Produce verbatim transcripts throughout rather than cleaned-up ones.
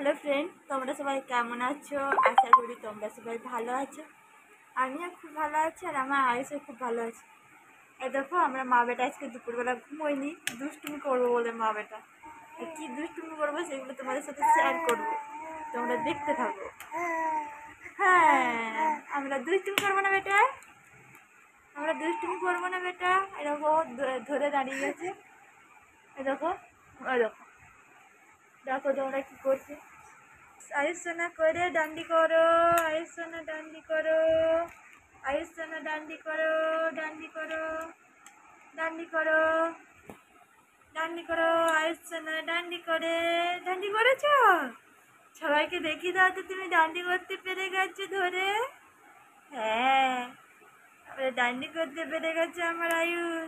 Hello friend, তোমরা সবাই কেমন আছো? আশা করি তোমরা সবাই ভালো আছো। আমিও খুব ভালো আছি আর আমার আয়ুষও খুব ভালো আছে। এই দেখো, আমরা মা বেটা আজকে দুপুরবেলা ঘুমোইনি, দুষ্টুমি করবো বলে মা বেটা। কী দুষ্টুমি করবো সেগুলো তোমাদের সাথে শেয়ার করবো, তোমরা দেখতে থাকো। হ্যাঁ, আমরা দুষ্টুমি করবো না বেটা, আমরা দুষ্টুমি করবো না বেটা। এরকম ধরে দাঁড়িয়ে গেছে। এ দেখো, ওই দেখো, দেখো তোমরা কী করছে। আয়ুষনা করে ডান্ডি করো, আয়ুষনা ডান্ডি করো, আয়ুষনা ডান্ডি করো, ডান্ডি করো, ডান্ডি করো, ডান্ডি করো, আয়ুষনা ডান্ডি করে। ডান্ডি করেছ? সবাইকে দেখিয়ে দাও তো তুমি ডান্ডি করতে পেরে গেছো ধরে। হ্যাঁ, আমরা ডান্ডি করতে পেরে গেছে আমার আয়ুষ।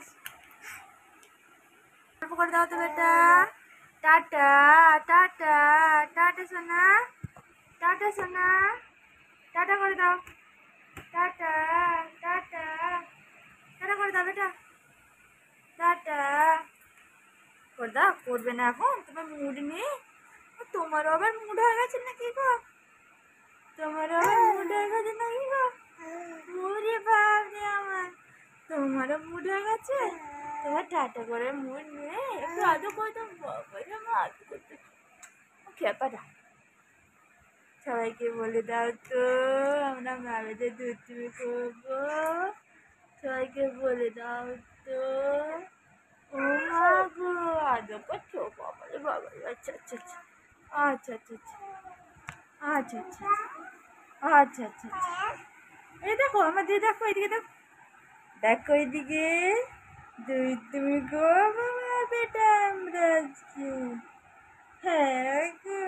গল্প করে দাও তো বেটা। টাটা টাটা টাটা সোনা, টাটা সোনা, টাটা করে দাও, টাটা টাটা টাটা করে দাও বেটা, টাটা করে দাও। করবে না এখন? তোমার মুড নেই? তোমারও আবার মুড হয়ে গেছে নাকি গো? তোমারও আবার মুড হয়ে গেছে নাকি গো? মুড়ে ভাবরে আমার, তোমারও মুড হয়ে গেছে? তোমার টাটা করে মুড নেই? একটু আদৌ করে দাও বাবা, আদৌ করতে খেপাটা। সবাইকে বলে দাও তো আমরা মায়েদের দুষ্টুমি করবো। সবাইকে বলে দাও তো। ও মা গো, আদৌ করছো? বাবারে বাবারে, আচ্ছা আচ্ছা আচ্ছা আচ্ছা আচ্ছা আচ্ছা আচ্ছা আচ্ছা আচ্ছা আচ্ছা। এই দেখো আমাদের, দেখো এদিকে, দেখো দেখো এদিকে দুষ্টুমি করবো মা বেটা আমরা আজকে। হ্যাঁ গো,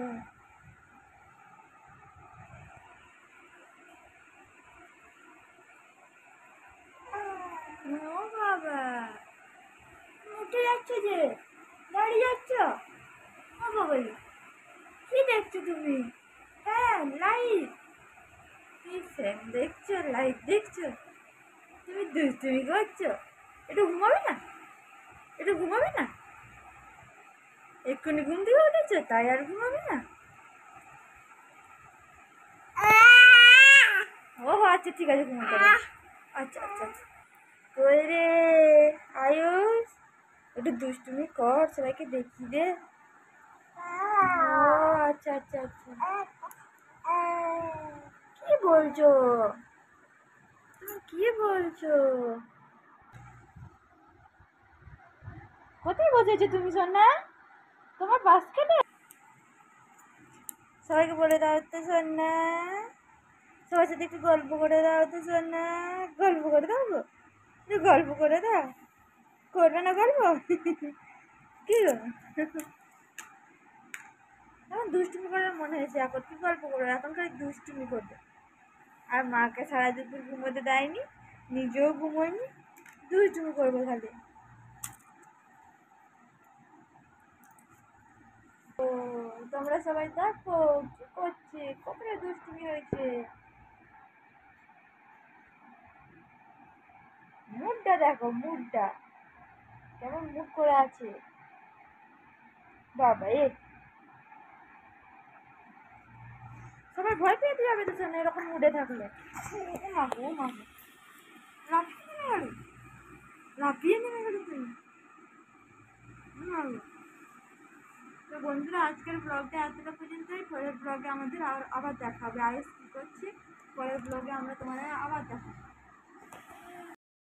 ও বাবা, উঠে যাচ্ছে যে, দাঁড়িয়ে যাচ্ছ? ও বাবা, কি দেখছো তুমি? হ্যাঁ, লাইট। কি ফ্যান দেখছো? লাইট দেখছো? তুমি দুষ্টুমি করছো? একটু ঘুমাবে না? একটু ঘুমাবে না? এক্ষুনি ঘুম থেকে উঠেছো, তাই আর ঘুমাবে না? ও আচ্ছা, ঠিক আছে, ঘুমাতে হবে। আচ্ছা আচ্ছা আচ্ছা। কই রে আয়ুষ, একটু দুষ্টুমি কর, সবাইকে দেখিয়ে দে। ও আচ্ছা আচ্ছা আচ্ছা। কি বলছো তুমি, কি বলছো? কোথায় বসেছো তুমি সোনা? তোমার বাস্কেটে? সবাইকে বলে দাও তো সোনা, সবার সাথে একটু গল্প করে দাও তো সোনা। গল্প করে দাও গো, একটু গল্প করে দাও। করবে না গল্প? কি গো, এখন দুষ্টুমি করার মনে হয়েছে, এখন কি গল্প করো? এখন খালি দুষ্টুমি করবে। আর মাকে সারা দুপুর ঘুমোতে দেয়নি, নিজেও ঘুমোয়নি, দুষ্টুমি করবে খালি। ও, তোমরা সবাই দেখো কি করছে, কতটা দুষ্টুমি হয়েছে। মুডটা দেখো, মুডটা কেমন মুড করে আছে বাবা। এ সবাই ভয় পেয়ে যাবে তো শোনো এরকম মুডে থাকলে। ও মাগো, ও মাগো, লাফিয়ে নেমে গেল, লাফিয়ে নেমে গেল তুমি। তো বন্ধুরা, আজকের ব্লগটা এতটা পর্যন্তই। পরের ব্লগে আমাদের আবার দেখা হবে। আয়ুষ কী করছে, পরের ব্লগে আমরা তোমাদের আবার দেখা।